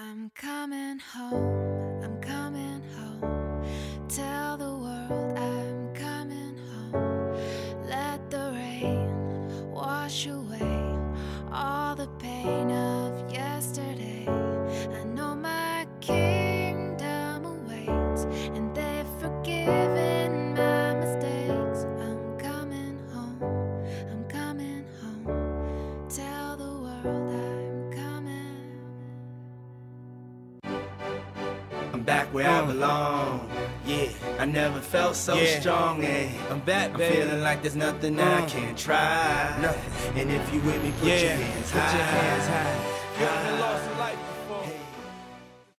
I'm coming home, I'm coming home. Tell the world I'm coming home. Let the rain wash away all the pain of yesterday. I know my kingdom awaits, and they've forgiven my mistakes. I'm coming home, I'm coming home. Tell the world I'm coming. I'm back where I belong. Yeah, I never felt so strong. And I'm back, baby. I'm feeling like there's nothing that I can't try. Nothing. And if you with me, put your hands high. Put your hands high. You done lost a life.